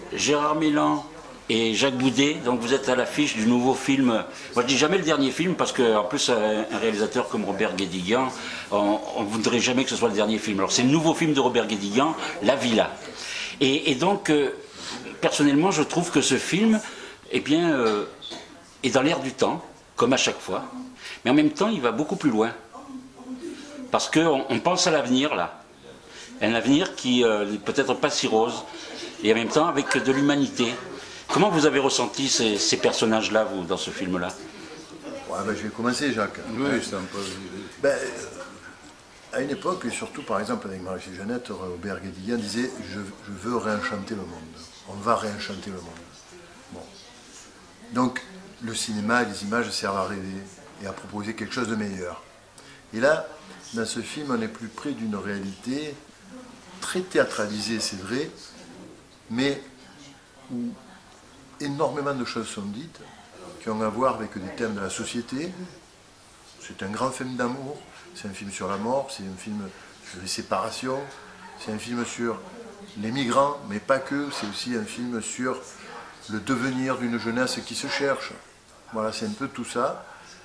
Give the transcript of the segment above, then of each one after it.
Gérard Mélan et Jacques Boudet, donc vous êtes à l'affiche du nouveau film. Moi je dis jamais le dernier film parce qu'en plus un réalisateur comme Robert Guédiguian, on ne voudrait jamais que ce soit le dernier film. Alors c'est le nouveau film de Robert Guédiguian, La Villa. Et donc personnellement je trouve que ce film eh bien, est dans l'air du temps, comme à chaque fois, mais en même temps il va beaucoup plus loin. Parce qu'on pense à l'avenir là, un avenir qui n'est peut-être pas si rose, et en même temps avec de l'humanité. Comment vous avez ressenti ces personnages-là, vous, dans ce film-là? Ouais, ben, je vais commencer, Jacques. Oui, c'est un peu... Ben, à une époque, et surtout par exemple avec Marie-Jeannette, Robert Guédiguian disait je veux réenchanter le monde. On va réenchanter le monde. Bon. Donc, le cinéma et les images servent à rêver et à proposer quelque chose de meilleur. Et là, dans ce film, on est plus près d'une réalité très théâtralisée, c'est vrai, mais où énormément de choses sont dites qui ont à voir avec des thèmes de la société. C'est un grand film d'amour, c'est un film sur la mort, c'est un film sur les séparations, c'est un film sur les migrants, mais pas que, c'est aussi un film sur le devenir d'une jeunesse qui se cherche. Voilà, c'est un peu tout ça.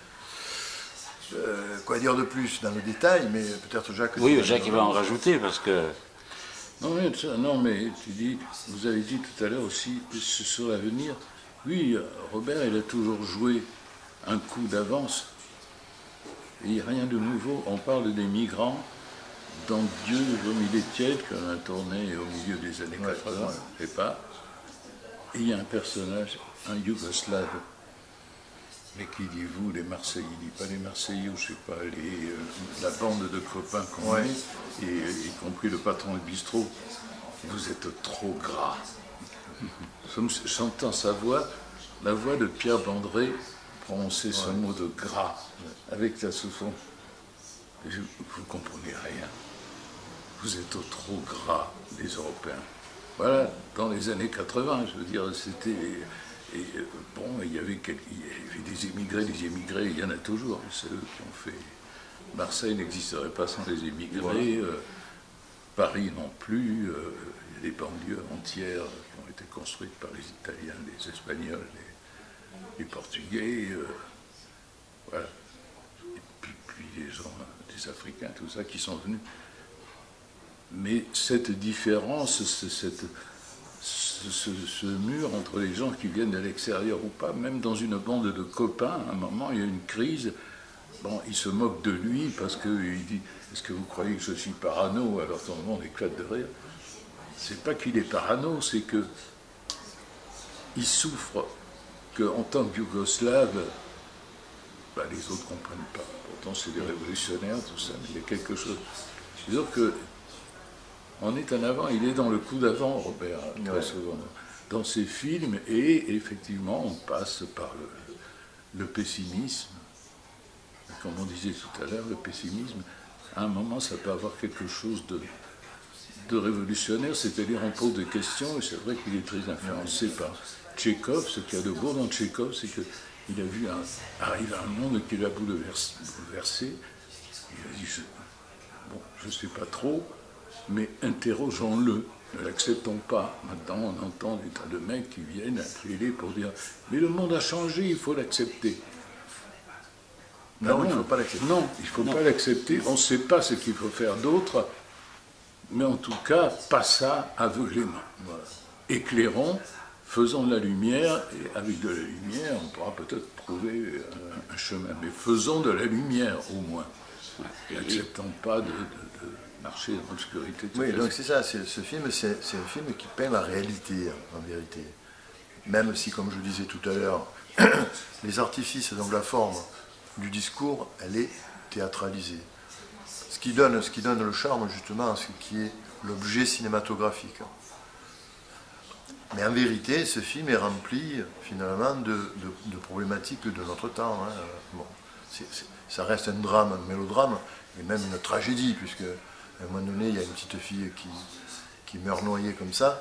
Quoi dire de plus dans le détail, mais peut-être Jacques... Oui, Jacques il va en rajouter parce que... Non, mais tu dis, vous avez dit tout à l'heure aussi sur l'avenir. Oui, Robert, il a toujours joué un coup d'avance. Il n'y a rien de nouveau. On parle des migrants dans Dieu, Romy Letiède, qu'on a tourné au milieu des années 80, et pas. Et il y a un personnage, un Yougoslave, mais qui dit vous, les Marseillais, il dit pas les Marseillais, ou je sais pas, la bande de copains qu'on est, et y compris le patron du bistrot, vous êtes trop gras. J'entends sa voix, la voix de Pierre Bandré, prononcer ce mot de gras, avec la souffle. Vous comprenez rien. Vous êtes trop gras, les Européens. Voilà, dans les années 80, je veux dire, c'était... Et bon, il y avait des émigrés, il y en a toujours. C'est eux qui ont fait. Marseille n'existerait pas sans les émigrés, Paris non plus. Il y a des banlieues entières qui ont été construites par les Italiens, les Espagnols, les Portugais. Voilà. Et puis les gens, des Africains, tout ça, qui sont venus. Mais cette différence, ce mur entre les gens qui viennent de l'extérieur ou pas, même dans une bande de copains, à un moment, il y a une crise. Bon, il se moque de lui parce qu'il dit « Est-ce que vous croyez que je suis parano ?» Alors tout le monde éclate de rire. C'est pas qu'il est parano, c'est que il souffre qu'en tant que Yougoslave, ben, les autres ne comprennent pas. Pourtant, c'est des révolutionnaires, tout ça, mais il y a quelque chose. C'est-à-dire que on est en avant, il est dans le coup d'avant, Robert, très souvent, dans ses films, et effectivement, on passe par le pessimisme. Comme on disait tout à l'heure, le pessimisme, à un moment, ça peut avoir quelque chose de révolutionnaire, c'est-à-dire on pose des questions, et c'est vrai qu'il est très influencé par Tchekhov. Ce qu'il y a de beau dans Tchekhov, c'est qu'il a vu arriver un monde qui l'a bouleversé. Il a dit, je ne sais pas trop, mais interrogeons-le, ne l'acceptons pas. Maintenant, on entend des tas de mecs qui viennent appeler pour dire « Mais le monde a changé, il faut l'accepter. » Non, il ne faut pas l'accepter. Non, il ne faut pas l'accepter. On ne sait pas ce qu'il faut faire d'autre, mais en tout cas, pas ça aveuglément. Voilà. Éclairons, faisons de la lumière, et avec de la lumière, on pourra peut-être trouver un chemin. Mais faisons de la lumière, au moins. Et n'acceptons pas de marcher dans l'obscurité. Oui, donc c'est ça, ce film, c'est un film qui peint la réalité, en vérité. Même si, comme je disais tout à l'heure, les artifices, donc la forme du discours, elle est théâtralisée. Ce qui donne le charme, justement, à ce qui est l'objet cinématographique. Mais en vérité, ce film est rempli, finalement, de problématiques de notre temps. Hein. Bon, ça reste un drame, un mélodrame, et même une tragédie, puisque à un moment donné, il y a une petite fille qui meurt noyée comme ça.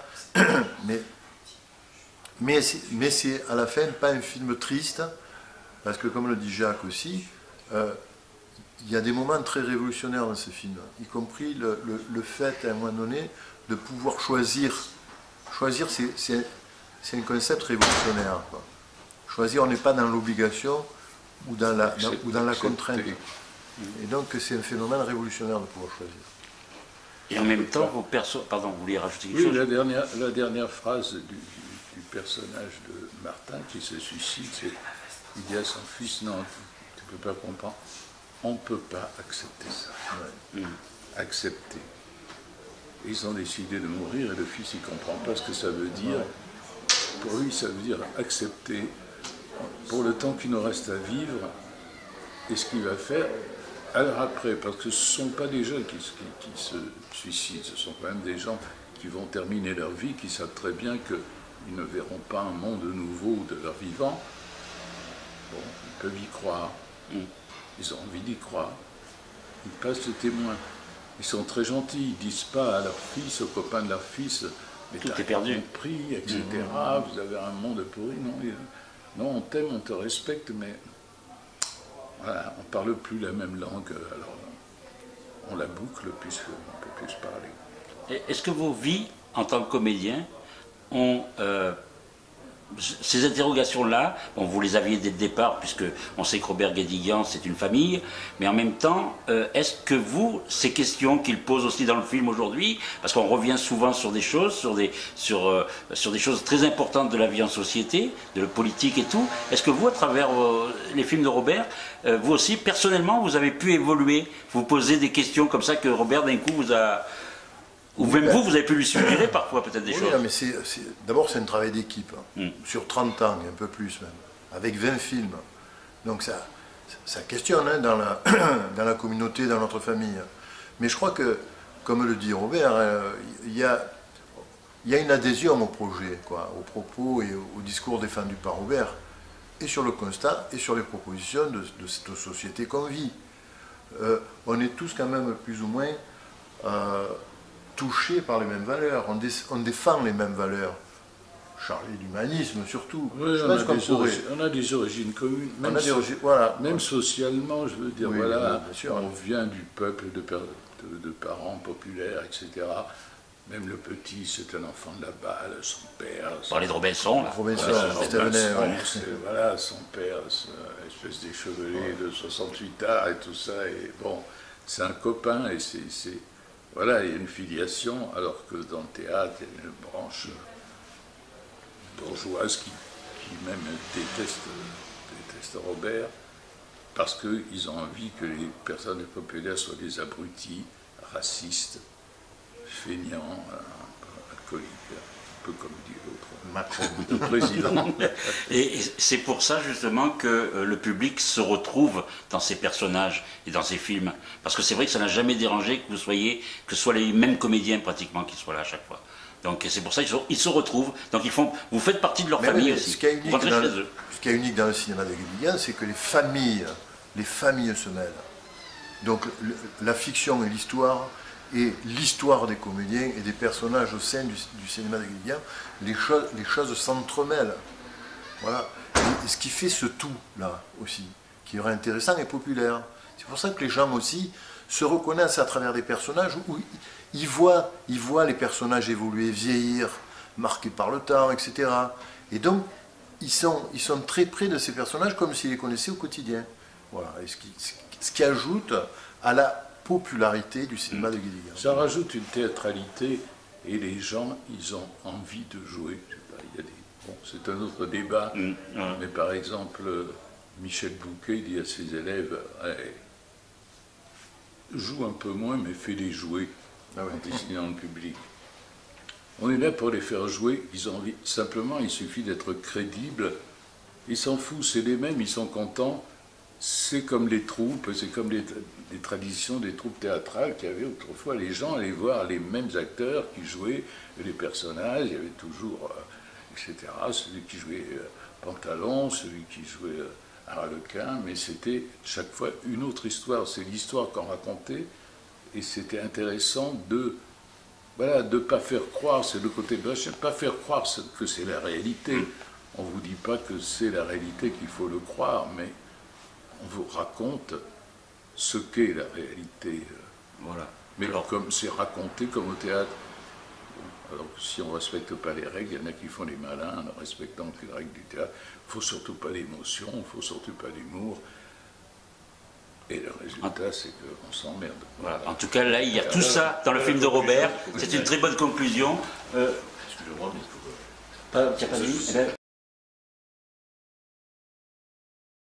Mais c'est à la fin pas un film triste, parce que comme le dit Jacques aussi, il y a des moments très révolutionnaires dans ce film, y compris le fait à un moment donné de pouvoir choisir choisir, c'est un concept révolutionnaire, quoi. Choisir, on n'est pas dans l'obligation ou dans la contrainte. Et donc c'est un phénomène révolutionnaire de pouvoir choisir. Et en même temps, vos personnes... Pardon, vous voulez rajouter quelque chose? La dernière phrase du personnage de Martin qui se suicide, c'est il dit à son fils, non, tu ne peux pas comprendre, on ne peut pas accepter ça. Ouais. Accepter. Et ils ont décidé de mourir et le fils, il ne comprend pas ce que ça veut dire. Pour lui, ça veut dire accepter pour le temps qu'il nous reste à vivre et ce qu'il va faire. Alors après, parce que ce ne sont pas des jeunes qui se suicident, ce sont quand même des gens qui vont terminer leur vie, qui savent très bien qu'ils ne verront pas un monde nouveau de leur vivant. Bon, ils peuvent y croire, ils ont envie d'y croire, ils passent le témoin. Ils sont très gentils, ils ne disent pas à leur fils, aux copains de leur fils, mais tout est perdu, compris, etc. Vous avez un monde pourri. Non, on t'aime, on te respecte, mais voilà, on ne parle plus la même langue, alors on la boucle puisqu'on ne peut plus se parler. Est-ce que vos vies, en tant que comédien, ont ces interrogations-là, bon, vous les aviez dès le départ, puisque on sait que Robert Guédiguian, c'est une famille, mais en même temps, est-ce que vous, ces questions qu'il pose aussi dans le film aujourd'hui, parce qu'on revient souvent sur des choses, sur des choses très importantes de la vie en société, de la politique et tout, est-ce que vous, à travers les films de Robert, vous aussi, personnellement, vous avez pu évoluer, vous poser des questions comme ça que Robert, d'un coup, vous a... Ou même vous avez pu lui suggérer parfois peut-être des choses. Oui, mais d'abord c'est un travail d'équipe, sur 30 ans, et un peu plus même, avec 20 films. Donc ça questionne dans la communauté, dans notre famille. Mais je crois que, comme le dit Robert, il y a une adhésion au projet, quoi, aux propos et au discours défendus par Robert, et sur le constat, et sur les propositions de cette société qu'on vit. On est tous quand même plus ou moins... touchés par les mêmes valeurs, on défend les mêmes valeurs, chargés d'humanisme surtout. Oui, on a des origines communes, même socialement, je veux dire, oui, voilà, on vient du peuple de parents populaires, etc. Même le petit, c'est un enfant de la balle, son père... Parler de Robinson, là. Voilà, son père, espèce d'échevelé de 68 ans et tout ça, et bon, c'est un copain, et c'est voilà, il y a une filiation, alors que dans le théâtre, il y a une branche bourgeoise qui même déteste Robert, parce qu'ils ont envie que les personnes populaires soient des abrutis, racistes, feignants, alcooliques, un peu comme dit l'autre, Macron, le président. Et c'est pour ça justement que le public se retrouve dans ces personnages et dans ces films. Parce que c'est vrai que ça n'a jamais dérangé que ce soit les mêmes comédiens pratiquement qui soient là à chaque fois. Donc c'est pour ça qu'ils se retrouvent. Donc vous faites partie de leur famille aussi. Ce qui est unique dans le cinéma de Guédiguian, c'est que les familles se mêlent. Donc la fiction et l'histoire, et l'histoire des comédiens et des personnages au sein du cinéma de Guédiguian, les choses s'entremêlent. Voilà. Et ce qui fait ce tout-là aussi, qui est intéressant et populaire. C'est pour ça que les gens aussi se reconnaissent à travers des personnages où ils voient les personnages évoluer, vieillir, marqués par le temps, etc. Et donc, ils sont très près de ces personnages comme s'ils les connaissaient au quotidien. Voilà. Et ce qui ajoute à la popularité du cinéma de Guédiguian. Ça rajoute une théâtralité et les gens, ils ont envie de jouer. Bon, c'est un autre débat, mais par exemple, Michel Bouquet dit à ses élèves joue un peu moins, mais fais-les jouer en dessinant le public. On est là pour les faire jouer, ils ont envie. Simplement, il suffit d'être crédible. Ils s'en foutent, c'est les mêmes, ils sont contents. C'est comme les troupes, c'est comme les traditions des troupes théâtrales qu'il y avait autrefois. Les gens allaient voir les mêmes acteurs qui jouaient les personnages, il y avait toujours, etc. Celui qui jouait Pantalon, celui qui jouait Harlequin, mais c'était chaque fois une autre histoire. C'est l'histoire qu'on racontait, et c'était intéressant de ne pas faire croire, c'est le côté de pas faire croire que c'est la réalité. On ne vous dit pas que c'est la réalité qu'il faut le croire, mais on vous raconte ce qu'est la réalité. Voilà. Mais alors, comme c'est raconté comme au théâtre, Alors que si on ne respecte pas les règles, il y en a qui font les malins en ne respectant aucune règle du théâtre. Il ne faut surtout pas d'émotion, il ne faut surtout pas d'humour. Et le résultat, c'est qu'on s'emmerde. Voilà. En tout cas, là, il y a tout ça dans le film de Robert. C'est une très bonne conclusion. Excusez-moi, mais il faut... Tu n'as pas dit